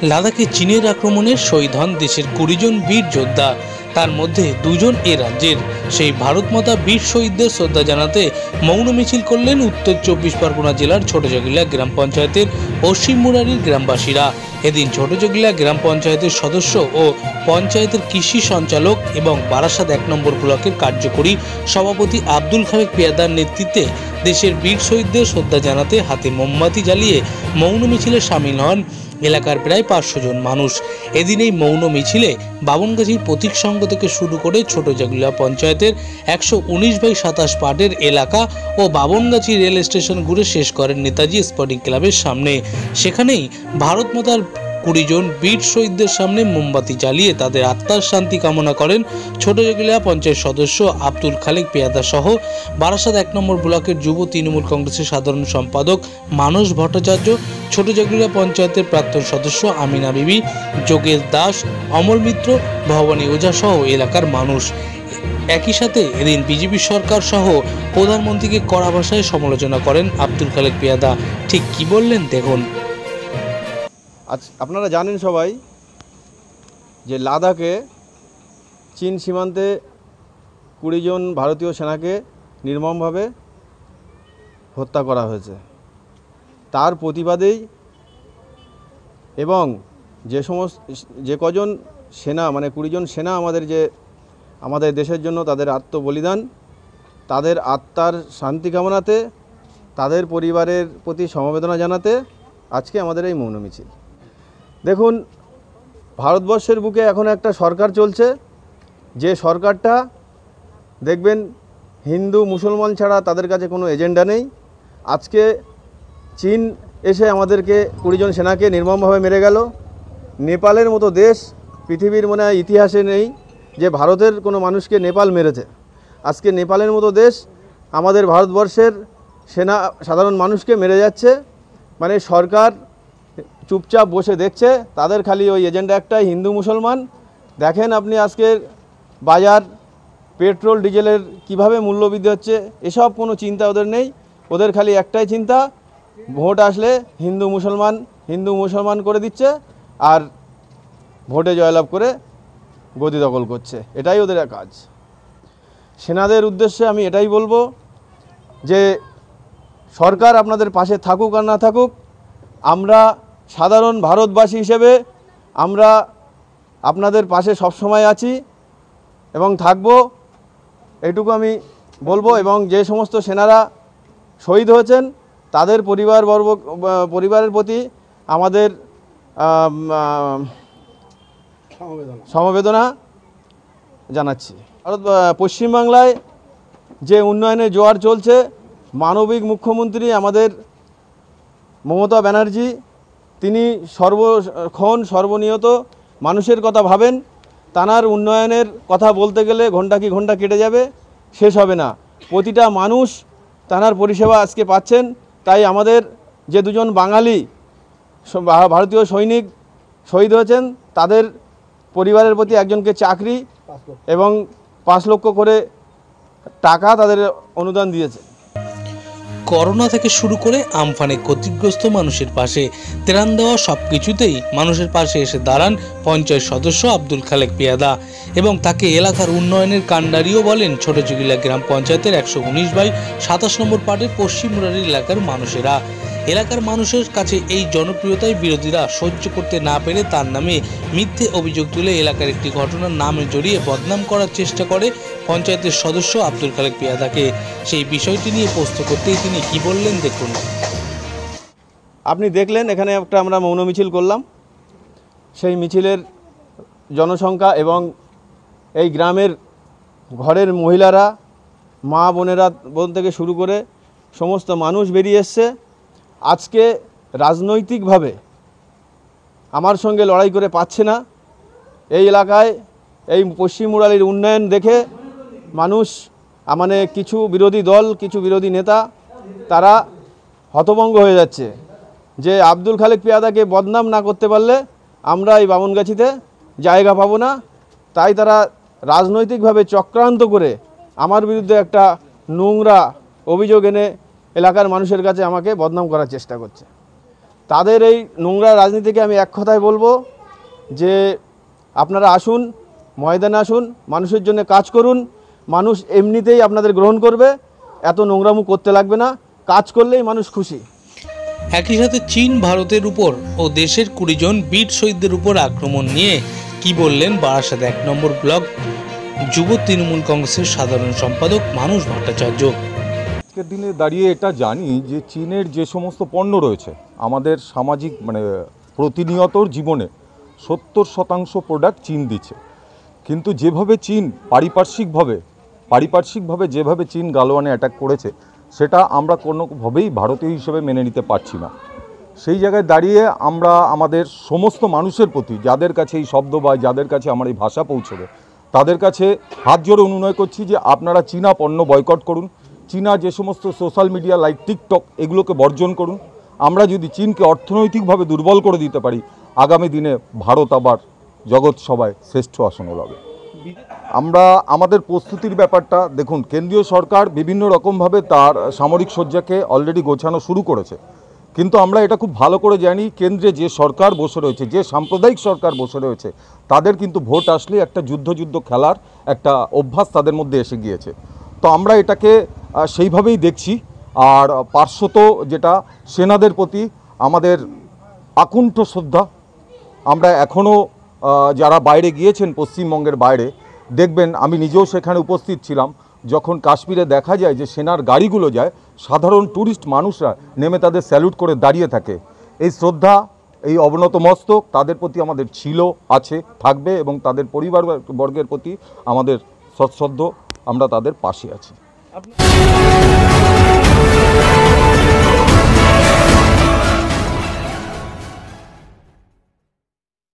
লাদাখে চীনের আক্রমণে শহীদ হন দেশের 20 জন বীর যোদ্ধা। তার মধ্যে 2 জন এ রাজ্যের। সেই ভারত মাতা বীর শহীদদের শ্রদ্ধা জানাতে মৌন মিছিল করলেন উত্তর 24 পরগনা জেলার ছোটজগিলা গ্রাম পঞ্চায়েতের পশ্চিম মুরারির গ্রামবাসীরা। এদিন ছোটজগিলা গ্রাম পঞ্চায়েতের সদস্য ও পঞ্চায়েতের কৃষি সঞ্চালক এবং বারাসাত 1 নম্বর ব্লকের কার্যকরী সভাপতি আব্দুল খালেক পেয়াদার নেতৃত্বে দেশের বীর শহীদদের শ্রদ্ধা জানাতে হাতে মোমবাতি জ্বালিয়ে মৌন মিছিলে সামিল হন এলাকার প্রায় 500 জন মানুষ। এদিন এই মৌন মিছিলে বাবনগাছির প্রতীক সংঘ থেকে শুরু করে ছোটজগিলা পঞ্চায়েতের 119/27 পাটের এলাকা ও বাবনগাছি রেল স্টেশন ঘুরে শেষ করেন নেতাজি স্পোর্টিং ক্লাবের সামনে। সেখানেই ভারত মাতার 20 জন বীর শহীদদের সামনে মোমবাতি জ্বালিয়ে তাদের আত্মার শান্তি কামনা করেন ছোটজগিলা পঞ্চায়েত সদস্য আব্দুল খালেক পেয়াদা সহ বারাসাত 1 নম্বর ব্লকের যুব তৃণমূল কংগ্রেসের সাধারণ সম্পাদক মানস ভট্টাচার্য, ছোটজগিলা পঞ্চায়েতের প্রাক্তন সদস্য আমিনা বিবি, যোগেশ দাস, অমল মিত্র, ভবানী ওঝা সহ এলাকার মানুষ। একই সাথে এদিন বিজেপি সরকার সহ প্রধানমন্ত্রীকে কড়া ভাষায় সমালোচনা করেন আব্দুল খালেক পেয়াদা। ঠিক কি বললেন দেখুন। আজ আপনারা জানেন সবাই যে লাদাখে চীন সীমান্তে 20 জন ভারতীয় সেনাকে নির্মমভাবে হত্যা করা হয়েছে। তার প্রতিবাদেই এবং যে কজন সেনা 20 জন সেনা আমাদের দেশের জন্য তাদের আত্মবলিদান, তাদের আত্মার শান্তি কামনাতে, তাদের পরিবারের প্রতি সমবেদনা জানাতে আজকে আমাদের এই মৌন মিছিল। দেখুন, ভারতবর্ষের বুকে এখন একটা সরকার চলছে, যে সরকারটা দেখবেন হিন্দু মুসলমান ছাড়া তাদের কাছে কোনো এজেন্ডা নেই। আজকে চীন এসে আমাদেরকে 20 জন সেনাকে নির্মমভাবে মেরে গেল। নেপালের মতো দেশ পৃথিবীর মনে হয় ইতিহাসে নেই যে ভারতের কোনো মানুষকে নেপাল মেরেছে। আজকে নেপালের মতো দেশ আমাদের ভারতবর্ষের সাধারণ মানুষকে মেরে যাচ্ছে। সরকার চুপচাপ বসে দেখছে, তাদের খালি ওই এজেন্ডা একটাই, হিন্দু মুসলমান। দেখেন আপনি আজকের বাজার পেট্রোল ডিজেলের কিভাবে মূল্যবৃদ্ধি হচ্ছে, এসব কোনো চিন্তা ওদের নেই। ওদের খালি একটাই চিন্তা, ভোট আসলে হিন্দু মুসলমান করে দিচ্ছে আর ভোটে জয়লাভ করে গদি দখল করছে, এটাই ওদের কাজ। সেনাদের উদ্দেশ্যে আমি এটাই বলবো যে সরকার আপনাদের পাশে থাকুক আর না থাকুক, আমরা সাধারণ ভারতবাসী হিসেবে আমরা আপনাদের পাশে সবসময় আছি এবং থাকব, এইটুকু আমি বলবো। এবং যে সমস্ত সেনারা শহীদ হয়েছেন তাদের পরিবারের প্রতি আমাদের সমবেদনা জানাচ্ছি। পশ্চিমবাংলায় যে উন্নয়নের জোয়ার চলছে, মানবিক মুখ্যমন্ত্রী আমাদের মমতা ব্যানার্জি, তিনি সর্বনিয়ত মানুষের কথা ভাবেন। তানার উন্নয়নের কথা বলতে গেলে ঘন্টা কি ঘন্টা কেটে যাবে, শেষ হবে না। প্রতিটা মানুষ তানার পরিষেবা আজকে পাচ্ছেন। তাই আমাদের যে 2 জন বাঙালি ভারতীয় সৈনিক শহীদ হয়েছেন, তাদের পরিবারের প্রতি একজনকে চাকরি এবং 5 লক্ষ করে টাকা তাদের অনুদান দিয়েছে। করোনা থেকে শুরু করে আমফানে ক্ষতিগ্রস্ত মানুষের পাশে ত্রাণ দেওয়া সবকিছুতেই মানুষের পাশে এসে দাঁড়ান পঞ্চায়েত সদস্য আব্দুল খালেক পেয়াদা এবং তাকে এলাকার উন্নয়নের কাণ্ডারিও বলেন ছোটজগিলা গ্রাম পঞ্চায়েতের 119/27 নম্বর পাটের পশ্চিম মুরারি এলাকার মানুষেরা। এলাকার মানুষের কাছে এই জনপ্রিয়তায় বিরোধীরা সহ্য করতে না পেরে তার নামে মিথ্যে অভিযোগ তুলে এলাকার একটি ঘটনার নামে জড়িয়ে বদনাম করার চেষ্টা করে পঞ্চায়েতের সদস্য আব্দুল খালেক পেয়াদাকে। সেই বিষয়টি নিয়ে প্রশ্ন করতেই তিনি কি বললেন দেখুন। আপনি দেখলেন এখানে একটা আমরা মৌন মিছিল করলাম। সেই মিছিলের জনসংখ্যা এবং এই গ্রামের ঘরের মহিলারা, মা বোনেরা থেকে শুরু করে সমস্ত মানুষ বেরিয়ে এসছে। আজকে রাজনৈতিকভাবে আমার সঙ্গে লড়াই করে পাচ্ছে না। এই এলাকায় এই পশ্চিম মুরালির উন্নয়ন দেখে মানুষ কিছু বিরোধী দল, কিছু বিরোধী নেতা তারা হতভম্ব হয়ে যাচ্ছে যে আব্দুল খালেক পেয়াদাকে বদনাম না করতে পারলে আমরা এই বামনগাছিতে জায়গা পাবো না। তাই তারা রাজনৈতিকভাবে চক্রান্ত করে আমার বিরুদ্ধে একটা নোংরা অভিযোগ এনে এলাকার মানুষের কাছে আমাকে বদনাম করার চেষ্টা করছে। তাদের এই নোংরা রাজনীতিকে আমি এক কথায় বলবো যে আপনারা আসুন, ময়দানে আসুন, মানুষের জন্য কাজ করুন, মানুষ এমনিতেই আপনাদের গ্রহণ করবে, এত নোংরামু করতে লাগবে না, কাজ করলেই মানুষ খুশি। একই সাথে চীন ভারতের উপর ও দেশের 20 জন বীর শহীদদের উপর আক্রমণ নিয়ে কি বললেন বারাসাত 1 নম্বর ব্লক যুব তৃণমূল কংগ্রেসের সাধারণ সম্পাদক মানুষ ভট্টাচার্য। আজকের দিনে দাঁড়িয়ে এটা জানি যে চীনের যে সমস্ত পণ্য রয়েছে আমাদের সামাজিক প্রতিনিয়তর জীবনে 70% প্রোডাক্ট চীন দিচ্ছে, কিন্তু যেভাবে চীন পারিপার্শ্বিকভাবে যেভাবে চীন গালওয়ানে অ্যাটাক করেছে সেটা আমরা কোনোভাবেই ভারতীয় হিসেবে মেনে নিতে পারছি না। সেই জায়গায় দাঁড়িয়ে আমরা আমাদের সমস্ত মানুষের প্রতি, যাদের কাছে এই শব্দ বা যাদের কাছে আমার এই ভাষা পৌঁছবে, তাদের কাছে হাত জোড়ে অনুনয় করছি যে আপনারা চীনা পণ্য বয়কট করুন, চীনা যে সমস্ত সোশ্যাল মিডিয়া লাইক টিকটক এগুলোকে বর্জন করুন। আমরা যদি চীনকে অর্থনৈতিকভাবে দুর্বল করে দিতে পারি, আগামী দিনে ভারত আবার জগৎ সভায় শ্রেষ্ঠ আসনে লবে। আমরা আমাদের প্রস্তুতির ব্যাপারটা দেখুন, কেন্দ্রীয় সরকার বিভিন্ন রকমভাবে তার সামরিক সজ্জাকে অলরেডি গোছানো শুরু করেছে, কিন্তু আমরা এটা খুব ভালো করে জানি কেন্দ্রে যে সরকার বসে রয়েছে, যে সাম্প্রদায়িক সরকার বসে রয়েছে, তাদের কিন্তু ভোট আসলে একটা যুদ্ধ খেলার একটা অভ্যাস তাদের মধ্যে এসে গিয়েছে। তো আমরা এটাকে সেইভাবেই দেখছি। আর পার্শ্বত যেটা সেনাদের প্রতি আমাদের আকুণ্ঠ শ্রদ্ধা। আমরা এখনও যারা বাইরে গিয়েছেন পশ্চিমবঙ্গের বাইরে দেখবেন, আমি নিজেও সেখানে উপস্থিত ছিলাম, যখন কাশ্মীরে দেখা যায় যে সেনার গাড়িগুলো যায়, সাধারণ ট্যুরিস্ট মানুষরা নেমে তাদের স্যালুট করে দাঁড়িয়ে থাকে। এই শ্রদ্ধা, এই অবনত মস্তক তাদের প্রতি আমাদের ছিল, আছে, থাকবে, এবং তাদের পরিবারবর্গের প্রতি আমাদের সশ্রদ্ধ, আমরা তাদের পাশে আছি।